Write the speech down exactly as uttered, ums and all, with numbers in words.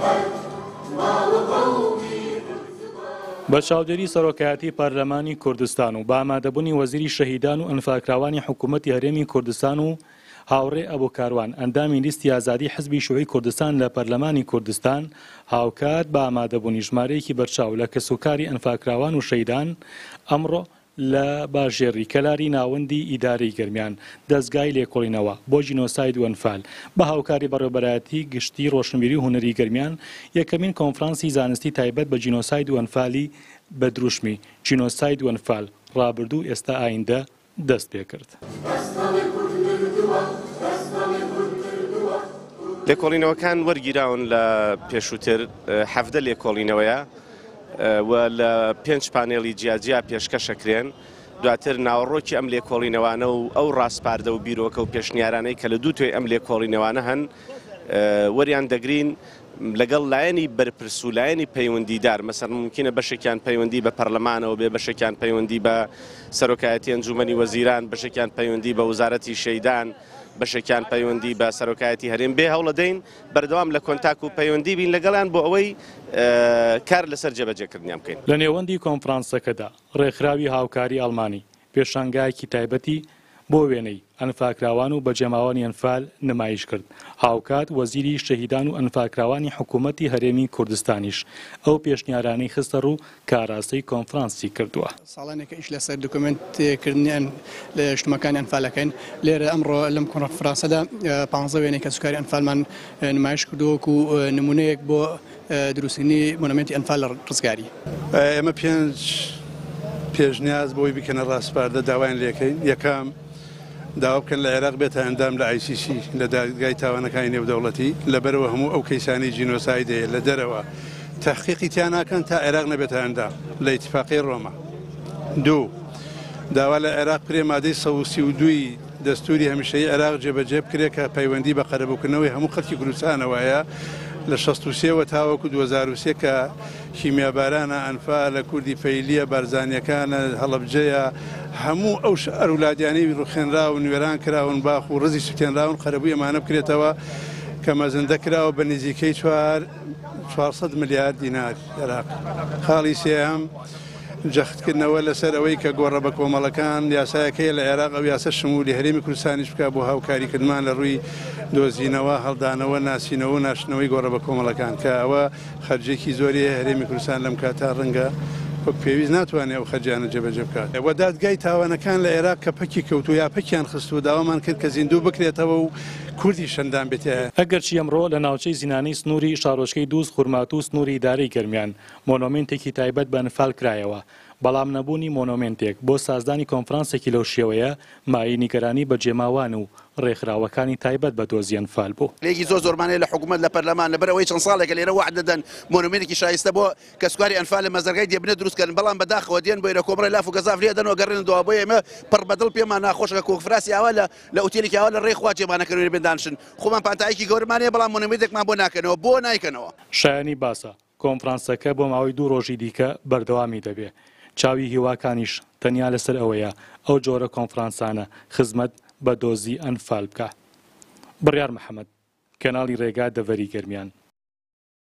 بە چاودێری سەرۆکایەتی پەرلەمانی کوردستان و بە ئامادەبوونی وەزیری شەهیدان و ئەنفاکراوانی حکوومەتی هەرێمی کوردستان و هاوڕێ ئەبوو کاروان ئەندامی لیستی ئازادی حزبی شووعی کوردستان لە پەرلەمانی کوردستان هاوکات بە ئامادەبوونی ژمارەیەکی بەرچاو لە کەسوکاری ئەنفاکراوان و شەهیدان ئەمڕۆ لە باژێڕی کەلاری ناوەندی ئیدارەی گەرمیان دەستگای لێکۆڵینەوە بۆ جینۆساید و ئەنفال بە هاوکاری بەڕێوەبەرایەتی گشتی ڕۆشنبیری و هونەری گەرمیان یەکەمین کۆنفرانسی زانستی تایبەت بە جینۆساید و ئەنفالی بە دروشمی جینۆساید و ئەنفال ڕابردوو ئێستا ئایندە دەست پێ کرد. لێکۆڵینەوەکان وەرگیراون لە پێشووتر حەفدە لێکۆڵینەوەیە و لە پێنج پانێڵی جیاجیا پێشکەشەکرێن دواتر ناوەڕۆکی ئەم لێکۆڵینەوانە و ئەو ڕاستپاردە و بیرۆکە و پێشنیارانەی کە لە دوو توێ ئەم لێکۆڵینەوانە هەن وەریان دەگرین لەگەڵ لایەنی بەرپرس و لایەنی پەیوەندیدار مەسەڵەن ممکنە بەشێکیان پەیوەندی بە پەرلەمانەوە بێ بەشێکیان پەیوەندی بە سەرۆکایەتی ئەنجومەنی وەزیران بەشێکیان پەیوەندی بە وزارەتی شەیدان بەشێکیان پەیوەندی بە سەرۆکایەتی هەرێم بێ هەوڵە دەین بەردەوام لە کۆنتاک و پەیوەندی بین لەگەڵیان بۆ ئەوەی کار لەسەر جێبەجێکردنیان بکەین. لە نێوەندی کۆنفرانسەکەدا ڕێکخراوی هاوکاری ئەڵمانی پێشانگایەکی تایبەتی بۆ وێنەی ئەنفاکراوان و بەجێماوانی ئەنفال نمایش کرد. هاوکات وەزیری شەهیدان و ئەنفاکراوانی حکوومەتی هەرێمی کوردستانیش ئەو پێشنیارانەی خستە ڕوو کاراستەی کۆنفرانسی کردووە. ساڵانێکە ئیش لەسەر دوکومنتکردنیان لە شتمەکانی ئەنفالەکەین لێرە ئەمڕۆ لەم کۆنفرانسەدا پانزە وێنەی کەسوکاری ئەنفالمان نمایش کردووەکو نمونەیەک بۆ دروستکردنی مۆنومنتی ئەنفال لە ڕزگاری. ئێمە پێنج پێشنیاز بۆی بکەنە ڕاستپاردە داوایان لێکەین. یەکەم داوا بکەن لە عێراق بێتە ئەندام لە آی سی سی لە دادگای تاوانەکانی نێودەوڵەتی لەبەرەوە هەموو ئەو کەیسانی جینۆسایدەیە لە دەرەوە تەحقیقی تیان ناکەن تا عێراق نەبێتە ئەندام لە ئیتفاقی ڕۆما. دوو داوا لە عێراق پرێ مادەی سەد و سی و دووی دەستوری هەمیشەیی عێراق جێبەجێ بکرێت کە پەیوەندی بە قەرەبووکردنەوەی هەموو خەڵکی کوردستانەوەیە لە شەست و سێوە تاوەکو دوو هەزار و سێ کە کیمیابارانە ئەنفال لە کوردی فەیلیە بارزانیەکانە هەڵەبجەیە هەموو ئەو ئەرولادیانەی ڕوخێنرا و نوێران کراون باخ و ڕزی سوتێنراون قەرەبووی ئەمانە بکرێتەوە کە مەزەندە کراوە بە نزیکەی چوارسەد ملیار دینار عێراق. خاڵی سێهەم جەختکردنەوە لەسەر ئەوەی کە گۆڕە بە کۆمەڵەکان یاسایەکەی لە عێراق ئەو یاسە شمولی هەرێمی کوردستانیش بکە بۆ هاوکاریکردمان لە ڕووی دۆزینەوە هەڵدانەوە ناسینەوە و ناشنەوەی گۆڕە بە کۆمەڵەکان کە ئەوە خەرجێکی زۆری هەرێمی کوردستان لەم کاتا ڕەنگە پێویست ناتوانێت ئەو خەرجیانە جێبەجێ بکات. وە دادگای تاوانەکان لە عێراق کە پەکی کەوت و یا پەکیان خست و داوامان کرد کە زیندوو بکرێتەوە و کوردی شەندان بێتە. ئەگەرچی ئەمڕۆ لە ناوچەی زینانەی سنووری شارۆچکەی دووس خورمات و سنووری ئیدارەی گەرمیان مۆنۆمنتێکی تایبەت بە ئەنفال کرایەوە بەڵام نەبوونی مۆنۆمنتێک بۆ سازدانی کۆنفرانسێکی لەو شێوەیە مای نیگەرانی بە جێماوان و ڕێکخراوەکانی تایبەت بە دۆزی ئەنفال بوو. لێکی زۆر زۆرمانەیە لە حکوومەت لە پەرلەمان لەبەرەوەی چەند ساڵێکە لێرە وعد دەدەن مۆنۆمنتێکی شایستە بۆ کەسوکاری ئەنفال لە مەزەرگای دێبنە دروستکردن بەڵام بەداخەوە دێن بۆ کۆمەڵی لاف و گەزاف لێ دەنەوە گەڕێن دوا بۆ ئێمە پڕ بەدڵ پێمان ناخۆشە کۆنفراسی ئاوا لە لە ئوتێلێکی ئاوا لە ڕێخوا جێمانەکردن بێدانشن خۆمان پانتایەکی گەورمانەیە بەڵام مۆنۆمنتێکمان بۆ ناکەنەوە بۆ نایکەنەوە. شایانی باسە کۆنفرانسەکە بۆ ماوەی دوو ڕۆژی دیکە بەردەوامی دەبێت. چاوی هیواکانیش تەنیا لەسەر ئەوەیە ئەو جۆرە کۆنفرانسانە خزمەت بە دۆزی ئەنفال بکە. بڕیار محەممەد کەناڵی ڕێگا دەڤەری گەرمیان.